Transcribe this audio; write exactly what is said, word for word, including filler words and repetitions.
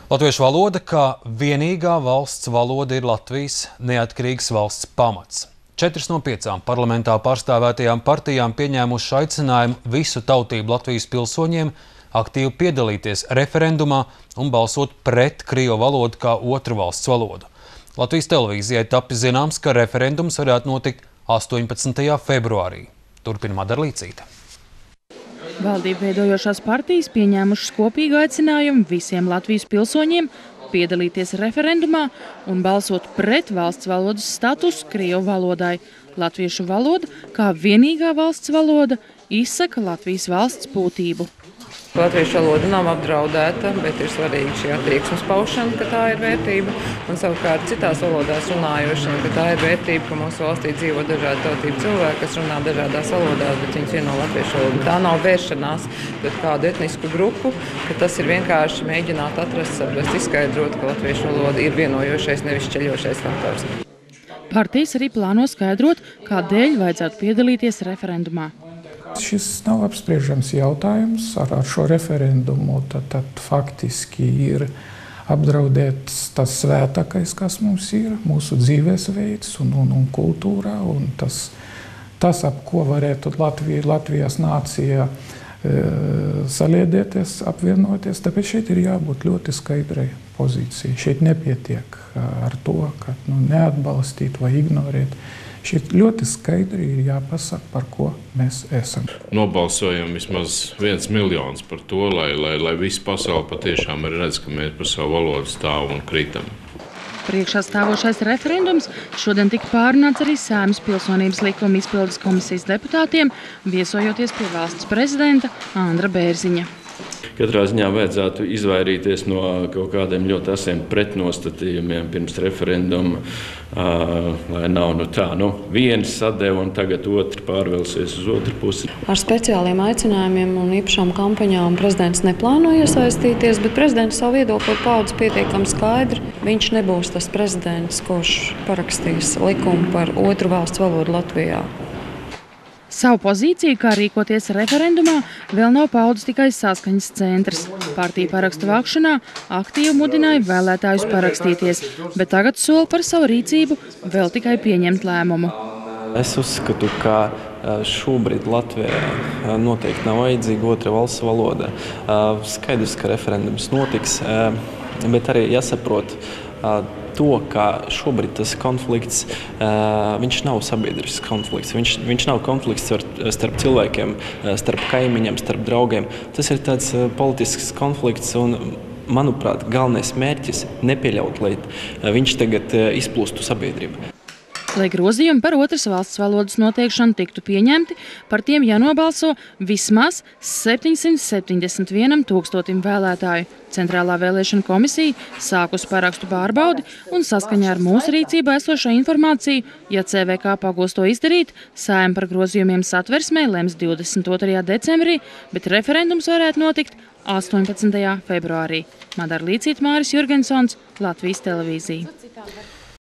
Latviešu valoda kā vienīgā valsts valoda ir Latvijas neatkarīgas valsts pamats. Četras no piecām parlamentā pārstāvētajām partijām pieņēmuši aicinājumu visu tautību Latvijas pilsoņiem aktīvi piedalīties referendumā un balsot pret krievu valodu kā otru valsts valodu. Latvijas televīzijai tapis zināms, ka referendums varētu notikt astoņpadsmitajā februārī. Turpina Madara Līcīte. Valdību veidojošās partijas pieņēmušas kopīgu aicinājumu visiem Latvijas pilsoņiem piedalīties referendumā un balsot pret valsts valodas statusu krievu valodai. Latviešu valoda, kā vienīgā valsts valoda, izsaka Latvijas valsts būtību. Latviešu valoda nav apdraudēta, bet ir svarīga šī attieksmes paušana, ka tā ir vērtība. Un savukārt citās valodās runājošiem, ka tā ir vērtība, ka mūsu valstī dzīvo dažādi tautību cilvēki, kas runā dažādās valodās, bet viņus vieno latviešu valodu. Tā nav vēršanās pret kādu etnisku grupu, ka tas ir vienkārši mēģināt atrast, saprast, izskaidrot, ka latviešu valoda ir vienojošais, nevis šķeļošais faktors. Partijas arī plāno skaidrot, kādēļ vajadzētu piedalīties referendumā. Šis nav apspriežams jautājums ar, ar šo referendumu, tad, tad faktiski ir apdraudēts tas svētākais, kas mums ir, mūsu dzīvesveids un, un, un kultūra, un tas, tas, ap ko varētu Latvija, Latvijas nācija e, saliedēties, apvienoties, tāpēc šeit ir jābūt ļoti skaidrai pozīcijai. Šeit nepietiek ar to, ka nu, neatbalstīt vai ignorēt. Šeit ļoti skaidri ir jāpasaka, par ko mēs esam. Nobalsojam vismaz viens miljons par to, lai, lai, lai visa pasaule patiešām redz, ka mēs par savu valodu stāvam un kritam. Priekšā stāvošais referendums šodien tika pārunāts arī Saeimas pilsonības likuma izpildes komisijas deputātiem, viesojoties pie valsts prezidenta Andra Bērziņa. Katrā ziņā vajadzētu izvairīties no kaut kādiem ļoti asiem pretnostatījumiem pirms referenduma, lai nav nu tā, nu viens sadeva un tagad otrs pārvelsies uz otru pusi. Ar speciāliem aicinājumiem un īpašām kampaņām prezidents neplāno iesaistīties, bet prezidents savu viedokli ir paudis pietiekami skaidri. Viņš nebūs tas prezidents, kurš parakstīs likumu par otru valsts valodu Latvijā. Savu pozīciju, kā rīkoties referendumā, vēl nav paudis tikai Saskaņas centrs. Partija parakstu vākšanā aktīvi mudināja vēlētājus parakstīties, bet tagad sola par savu rīcību vēl tikai pieņemt lēmumu. Es uzskatu, ka šobrīd Latvijā noteikti nav vajadzīga otra valsts valoda. Skaidrs, ka referendums notiks, bet arī jāsaprot to, ka šobrīd tas konflikts, viņš nav sabiedrisks konflikts, viņš, viņš nav konflikts starp cilvēkiem, starp kaimiņiem, starp draugiem. Tas ir tāds politisks konflikts un, manuprāt, galvenais mērķis nepieļaut, lai viņš tagad izplūstu sabiedrību. Lai grozījumi par otras valsts valodas noteikšanu tiktu pieņemti, par tiem jānobalso vismaz septiņsimt septiņdesmit vienam tūkstotim vēlētāju. Centrālā vēlēšana komisija sākus parakstu pārbaudi un saskaņā ar mūsu rīcībā esošo informāciju, ja C V K pagūs to izdarīt, Saeima par grozījumiem satversmē lems divdesmit otrajā decembrī, bet referendums varētu notikt astoņpadsmitajā februārī. Madara Līcīte, Māris Jurgensons, Latvijas televīzija.